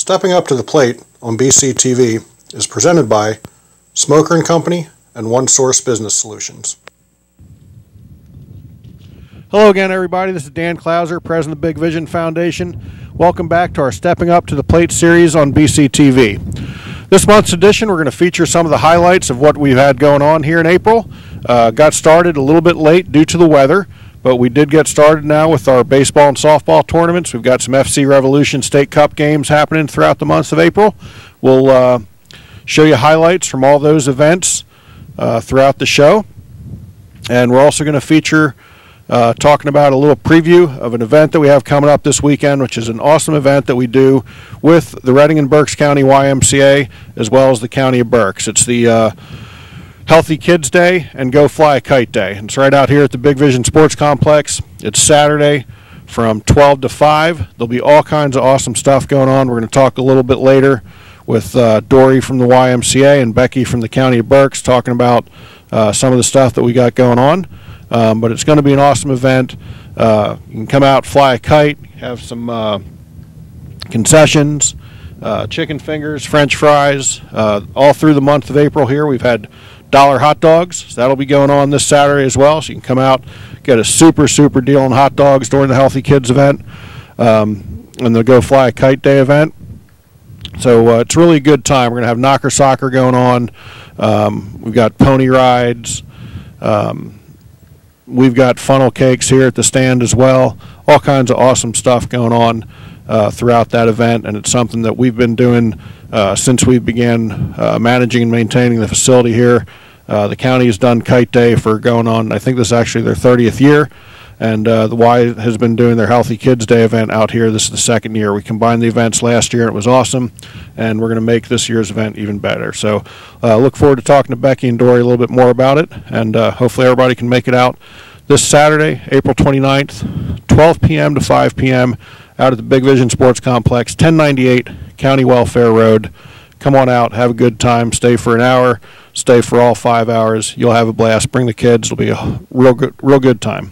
Stepping Up to the Plate on BCTV is presented by Smoker & Company and One Source Business Solutions. Hello again, everybody. This is Dan Clouser, president of the Big Vision Foundation. Welcome back to our Stepping Up to the Plate series on BCTV. This month's edition, we're going to feature some of the highlights of what we've had going on here in April. Got started a little bit late due to the weather, but we did get started now with our baseball and softball tournaments. We've got some FC Revolution State Cup games happening throughout the months of April. We'll show you highlights from all those events throughout the show. And we're also going to feature talking about a little preview of an event that we have coming up this weekend, which is an awesome event that we do with the Reading and Berks County YMCA as well as the County of Berks. It's the Healthy Kids Day and Go Fly a Kite Day. It's right out here at the Big Vision Sports Complex. It's Saturday from 12 to 5. There'll be all kinds of awesome stuff going on. We're going to talk a little bit later with Dory from the YMCA and Becky from the County of Berks talking about some of the stuff that we got going on. But it's going to be an awesome event. You can come out, fly a kite, have some concessions, chicken fingers, French fries, all through the month of April here. We've had dollar hot dogs. So that'll be going on this Saturday as well. So you can come out, get a super deal on hot dogs during the Healthy Kids event and the Go Fly a Kite Day event. So it's really a good time. We're going to have knocker soccer going on. We've got pony rides. We've got funnel cakes here at the stand as well. All kinds of awesome stuff going on throughout that event, and it's something that we've been doing since we began managing and maintaining the facility here. The county has done Kite Day for going on, I think this is actually their 30th year, and the Y has been doing their Healthy Kids Day event out here. This is the second year. We combined the events last year, and it was awesome, and we're going to make this year's event even better. So look forward to talking to Becky and Dory a little bit more about it, and hopefully everybody can make it out this Saturday, April 29th, 12 p.m. to 5 p.m. out at the Big Vision Sports Complex, 1098 County Welfare Road. Come on out, have a good time, stay for an hour, stay for all 5 hours. You'll have a blast. Bring the kids. It'll be a real good time.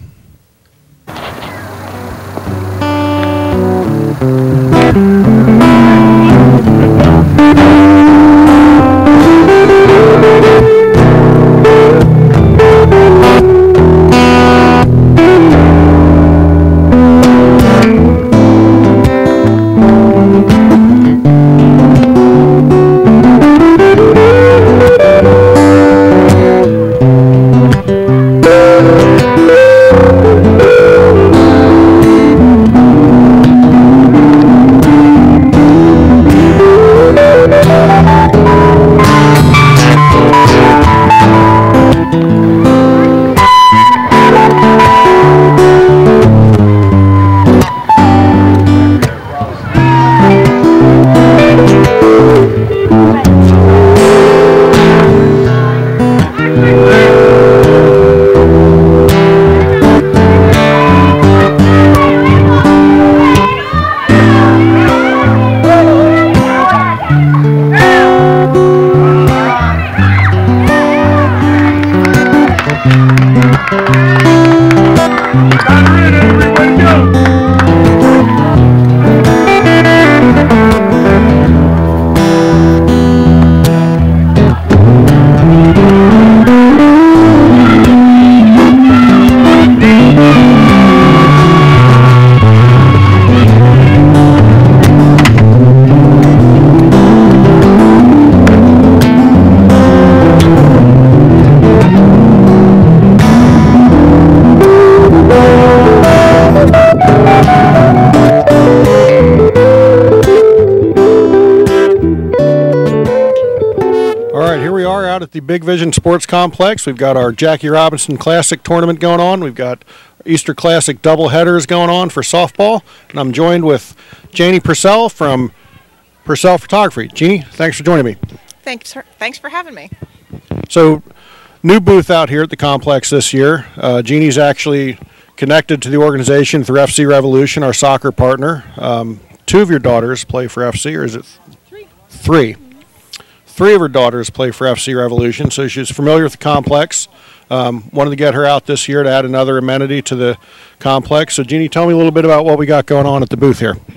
The Big Vision Sports Complex. We've got our Jackie Robinson Classic tournament going on. We've got Easter Classic double headers going on for softball, and I'm joined with Jeannie Purcell from Purcell Photography. Jeannie, thanks for joining me. Thanks for having me. So, new booth out here at the complex this year. Jeannie's actually connected to the organization through FC Revolution, our soccer partner. Two of your daughters play for FC, or is it three? Three of her daughters play for FC Revolution, so she's familiar with the complex. Wanted to get her out this year to add another amenity to the complex. So, Jeannie, tell me a little bit about what we got going on at the booth here. Well,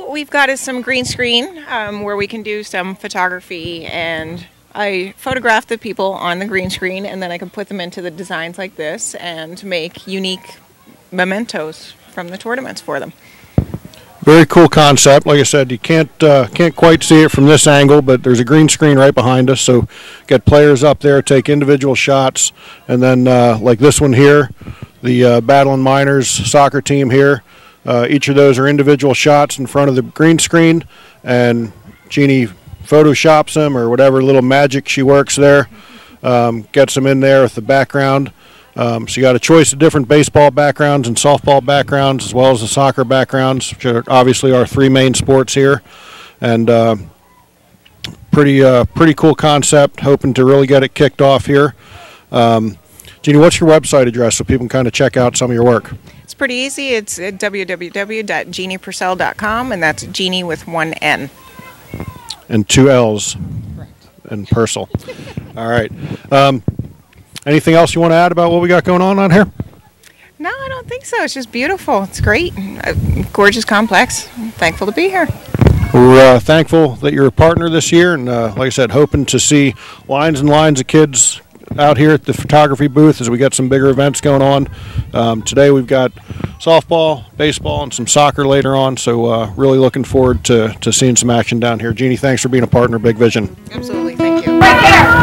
what we've got is some green screen where we can do some photography, and I photograph the people on the green screen, and then I can put them into the designs like this and make unique mementos from the tournaments for them. Very cool concept. Like I said, you can't quite see it from this angle, but there's a green screen right behind us, so get players up there, take individual shots, and then like this one here, the Battling Miners soccer team here, each of those are individual shots in front of the green screen, and Jeannie photoshops them or whatever little magic she works there, gets them in there with the background. So you got a choice of different baseball backgrounds and softball backgrounds, as well as the soccer backgrounds, which are obviously our three main sports here. And pretty cool concept. Hoping to really get it kicked off here. Jeannie, what's your website address so people can kind of check out some of your work? It's pretty easy. It's at www.jeanniepurcell.com, and that's Jeannie with one N. And two L's. Correct. And Purcell. All right. Anything else you want to add about what we got going on here? No, I don't think so. It's just beautiful. It's great. Gorgeous complex. I'm thankful to be here. We're thankful that you're a partner this year, and like I said, hoping to see lines and lines of kids out here at the photography booth as we get some bigger events going on. Today we've got softball, baseball, and some soccer later on, so really looking forward to seeing some action down here. Jeannie, thanks for being a partner of Big Vision. Absolutely. Thank you. Right there!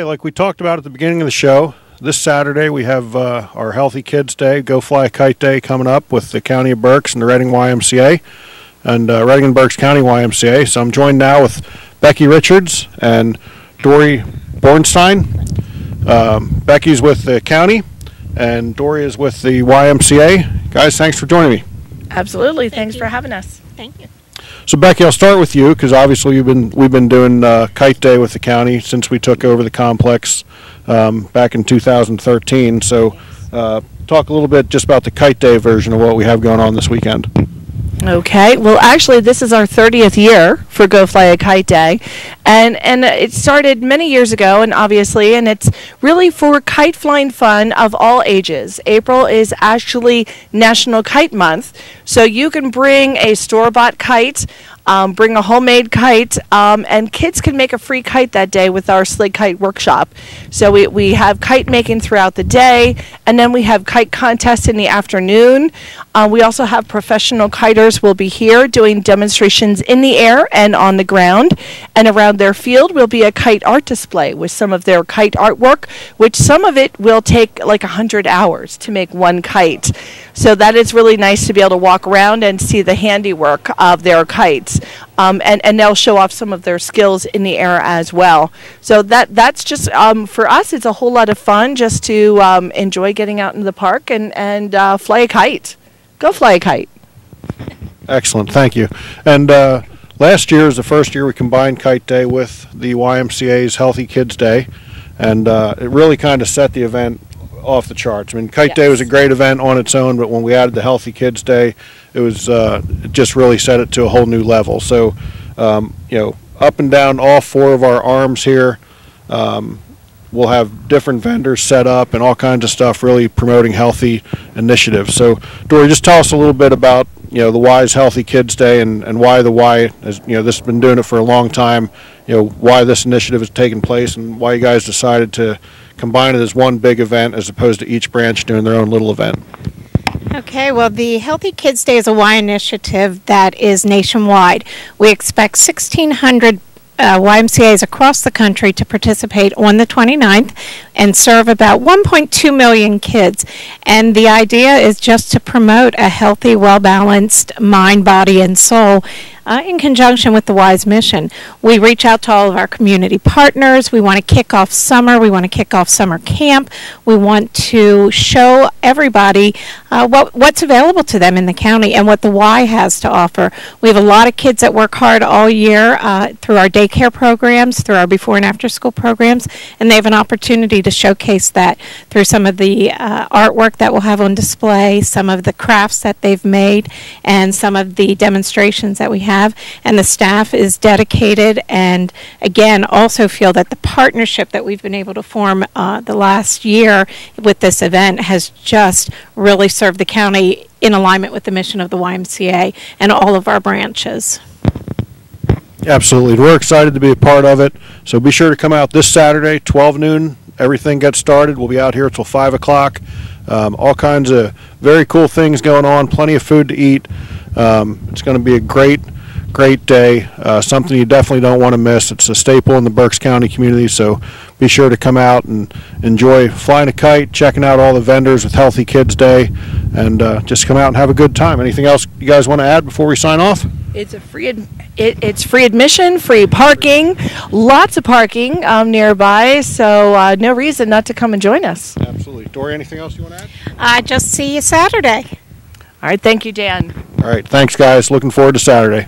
like we talked about at the beginning of the show, this Saturday we have our Healthy Kids Day, Go Fly a Kite Day coming up with the County of Berks and the Reading YMCA and Reading and Berks County YMCA. So I'm joined now with Becky Richards and Dory Bornstein. Becky's with the county and Dory is with the YMCA. Guys, thanks for joining me. Absolutely. Thanks for having us. Thank you. So Becky, I'll start with you because obviously we've been doing Kite Day with the county since we took over the complex back in 2013. So talk a little bit just about the Kite Day version of what we have going on this weekend. Okay. Well, actually, this is our 30th year for Go Fly a Kite Day, and it started many years ago, and it's really for kite flying fun of all ages. April is actually National Kite Month, so you can bring a store-bought kite, bring a homemade kite, and kids can make a free kite that day with our Slick Kite workshop. So we have kite making throughout the day, and then we have kite contests in the afternoon. We also have professional kiters will be here doing demonstrations in the air and on the ground, and around their field will be a kite art display with some of their kite artwork, which some of it will take like 100 hours to make one kite. So that is really nice to be able to walk around and see the handiwork of their kites. And they'll show off some of their skills in the air as well. So that's just, for us, it's a whole lot of fun just to enjoy getting out in the park and fly a kite. Go fly a kite. Excellent, thank you. And last year is the first year we combined Kite Day with the YMCA's Healthy Kids Day, and it really kind of set the event off the charts. I mean, Kite Day was a great event on its own, but when we added the Healthy Kids Day, it just really set it to a whole new level. So, up and down all four of our arms here, we'll have different vendors set up and all kinds of stuff really promoting healthy initiatives. So, Dory, just tell us a little bit about the Y's Healthy Kids Day and why the Y, as this has been doing it for a long time, why this initiative has taken place and why you guys decided to combine it as one big event as opposed to each branch doing their own little event. Okay, well, the Healthy Kids Day is a Y initiative that is nationwide. We expect 1,600 YMCAs across the country to participate on the 29th and serve about 1.2 million kids. And the idea is just to promote a healthy, well-balanced mind, body, and soul in conjunction with the Y's mission. We reach out to all of our community partners. We want to kick off summer. We want to kick off summer camp. We want to show everybody what's available to them in the county and what the Y has to offer. We have a lot of kids that work hard all year through our daycare programs, through our before and after school programs, and they have an opportunity to showcase that through some of the artwork that we'll have on display, some of the crafts that they've made, and some of the demonstrations that we have. And the staff is dedicated and, again, also feel that the partnership that we've been able to form the last year with this event has just really served the county in alignment with the mission of the YMCA and all of our branches. Absolutely. We're excited to be a part of it. So be sure to come out this Saturday, 12 noon. Everything gets started. We'll be out here until 5 o'clock. All kinds of very cool things going on, plenty of food to eat. It's going to be a great day, something you definitely don't want to miss. It's a staple in the Berks County community, so be sure to come out and enjoy flying a kite, checking out all the vendors with Healthy Kids Day, and just come out and have a good time. Anything else you guys want to add before we sign off? It's a it's free admission, free parking, lots of parking nearby, so no reason not to come and join us. Absolutely. Dory, anything else you want to add? Just see you Saturday. All right, thank you, Dan. All right, thanks, guys. Looking forward to Saturday.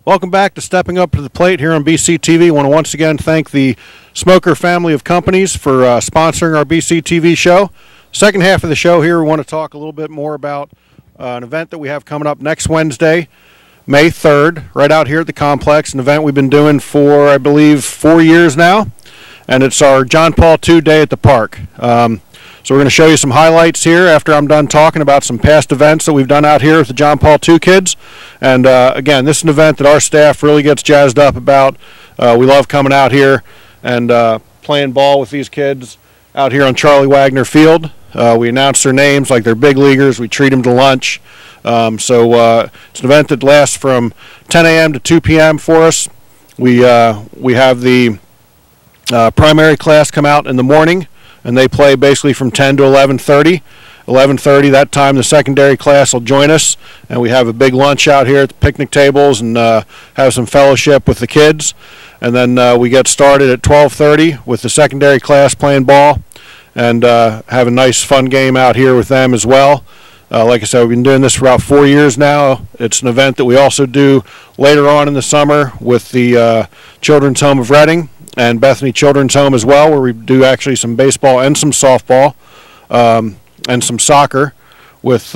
Welcome back to Stepping Up to the Plate here on BCTV. I want to once again thank the Smoker family of companies for sponsoring our BCTV show. Second half of the show here, we want to talk a little bit more about an event that we have coming up next Wednesday, May 3rd, right out here at the complex, an event we've been doing for, I believe, 4 years now, and it's our John Paul II Day at the Park. So we're going to show you some highlights here after I'm done talking about some past events that we've done out here with the John Paul II kids. And again, this is an event that our staff really gets jazzed up about. We love coming out here and playing ball with these kids out here on Charlie Wagner Field. We announce their names like they're big leaguers. We treat them to lunch. It's an event that lasts from 10 a.m. to 2 p.m. for us. We have the primary class come out in the morning, and they play basically from 10 to 11:30. 11:30, that time the secondary class will join us, and we have a big lunch out here at the picnic tables and have some fellowship with the kids. And then we get started at 12:30 with the secondary class playing ball and have a nice fun game out here with them as well. Like I said, we've been doing this for about 4 years now. It's an event that we also do later on in the summer with the Children's Home of Reading and Bethany Children's Home as well, where we do actually some baseball and some softball and some soccer with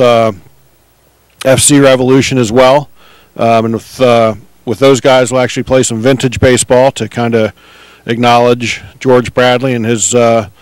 FC Revolution as well. And with those guys, we'll actually play some vintage baseball to kind of acknowledge George Bradley and his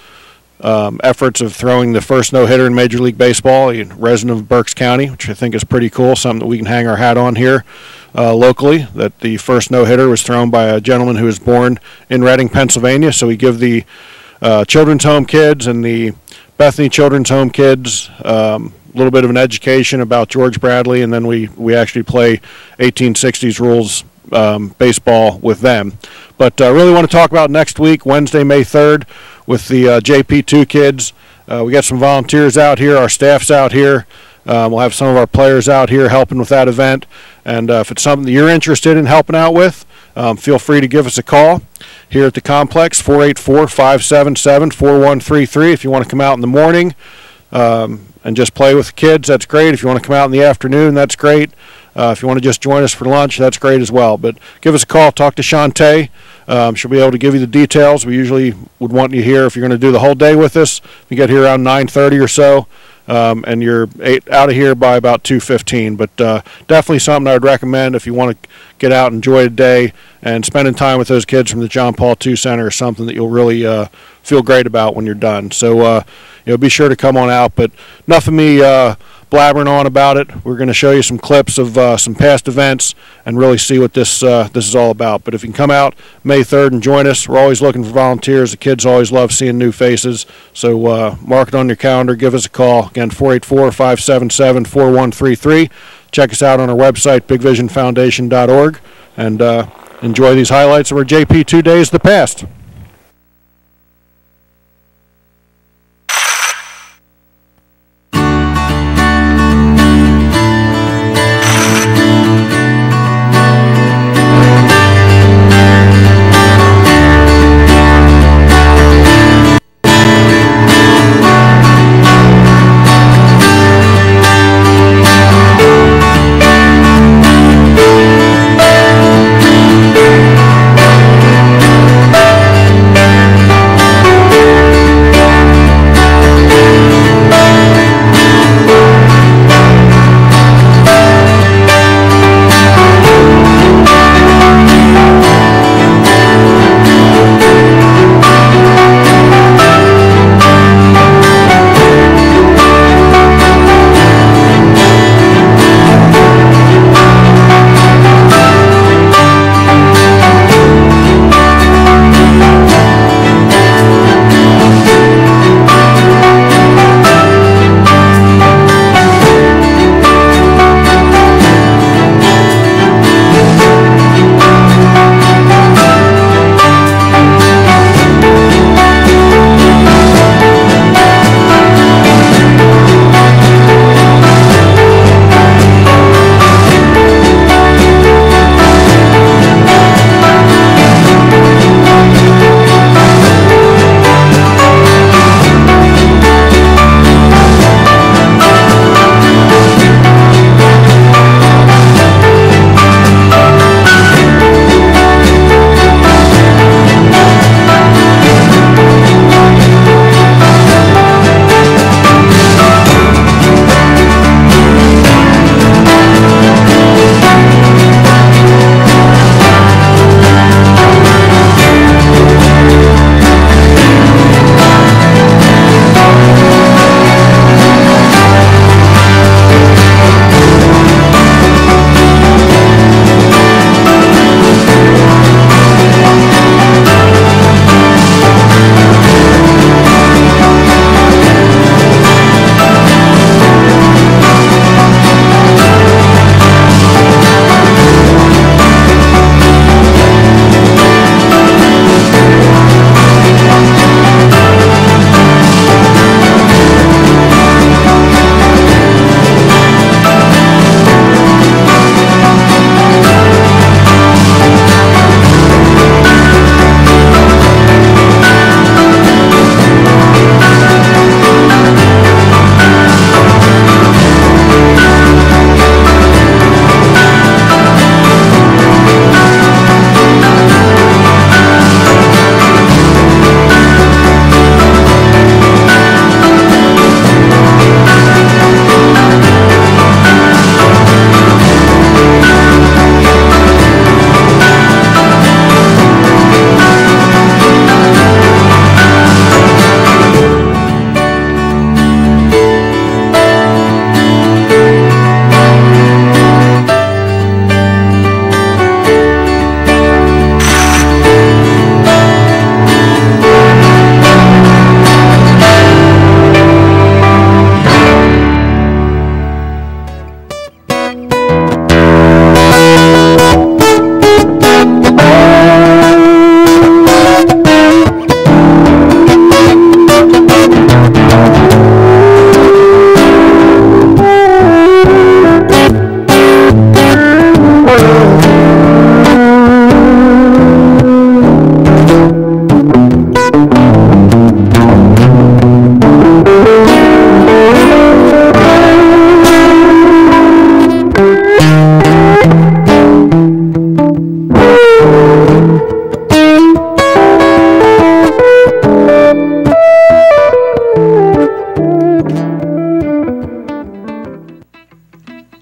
efforts of throwing the first no-hitter in Major League Baseball, a resident of Berks County, which I think is pretty cool, something that we can hang our hat on here locally, that the first no-hitter was thrown by a gentleman who was born in Reading, Pennsylvania. So we give the Children's Home kids and the Bethany Children's Home kids a little bit of an education about George Bradley, and then we actually play 1860s rules baseball with them. But really want to talk about next week, Wednesday, May 3rd, with the JP2 kids. We got some volunteers out here. Our staff's out here. We'll have some of our players out here helping with that event. And if it's something that you're interested in helping out with, feel free to give us a call here at the complex, 484-577-4133. If you want to come out in the morning and just play with the kids, that's great. If you want to come out in the afternoon, that's great. If you want to just join us for lunch, that's great as well. But give us a call, talk to Shantae. She'll be able to give you the details. We usually would want you here if you're going to do the whole day with us. You get here around 9:30 or so, and you're out of here by about 2:15. But definitely something I would recommend if you want to get out and enjoy a day, and spending time with those kids from the John Paul II Center is something that you'll really feel great about when you're done. So be sure to come on out. But enough of me blabbering on about it. We're going to show you some clips of some past events and really see what this is all about. But if you can come out May 3rd and join us, we're always looking for volunteers. The kids always love seeing new faces. So mark it on your calendar. Give us a call. Again, 484-577-4133. Check us out on our website, bigvisionfoundation.org, and enjoy these highlights of our JP2 Days of the past.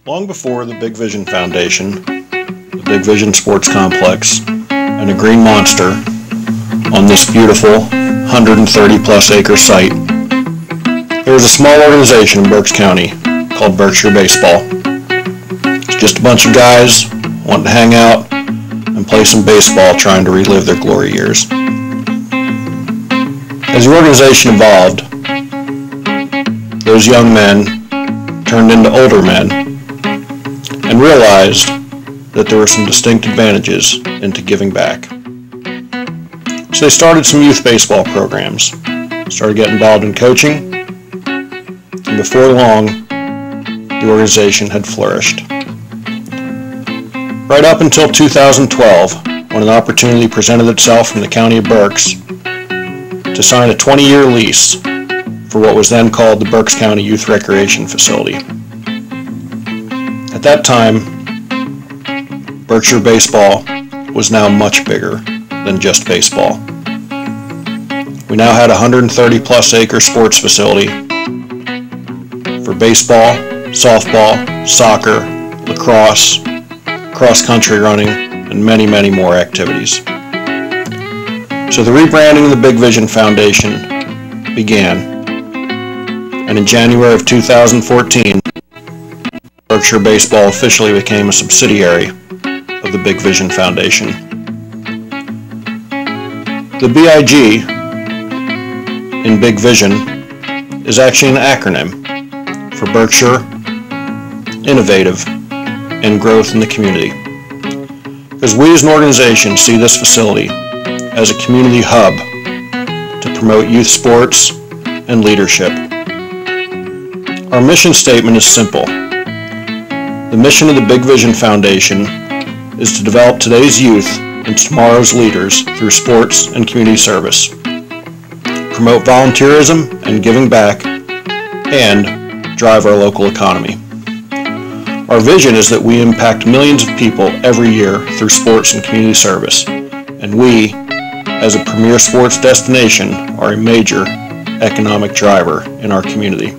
Long before the Big Vision Foundation, the Big Vision Sports Complex, and a green monster on this beautiful 130-plus acre site, there was a small organization in Berks County called Berkshire Baseball. It's just a bunch of guys wanting to hang out and play some baseball, trying to relive their glory years. As the organization evolved, those young men turned into older men and realized that there were some distinct advantages into giving back. So they started some youth baseball programs, started getting involved in coaching, and before long, the organization had flourished. Right up until 2012, when an opportunity presented itself from the County of Berks to sign a 20-year lease for what was then called the Berks County Youth Recreation Facility. At that time, Berkshire Baseball was now much bigger than just baseball. We now had a 130-plus acre sports facility for baseball, softball, soccer, lacrosse, cross-country running, and many, many more activities. So the rebranding of the Big Vision Foundation began, and in January of 2014, Berkshire Baseball officially became a subsidiary of the Big Vision Foundation. The BIG in Big Vision is actually an acronym for Berkshire, Innovative, and Growth in the Community. Because we as an organization see this facility as a community hub to promote youth sports and leadership. Our mission statement is simple. The mission of the Big Vision Foundation is to develop today's youth into tomorrow's leaders through sports and community service, promote volunteerism and giving back, and drive our local economy. Our vision is that we impact millions of people every year through sports and community service, and we, as a premier sports destination, are a major economic driver in our community.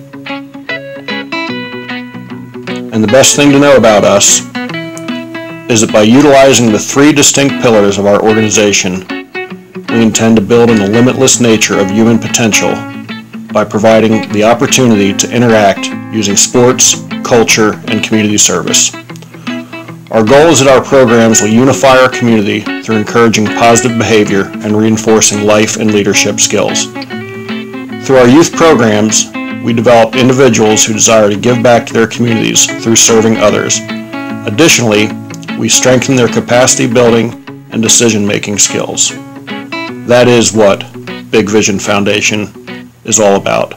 And the best thing to know about us is that by utilizing the three distinct pillars of our organization, we intend to build on the limitless nature of human potential by providing the opportunity to interact using sports, culture, and community service. Our goal is that our programs will unify our community through encouraging positive behavior and reinforcing life and leadership skills. Through our youth programs, we develop individuals who desire to give back to their communities through serving others. Additionally, we strengthen their capacity building and decision-making skills. That is what Big Vision Foundation is all about.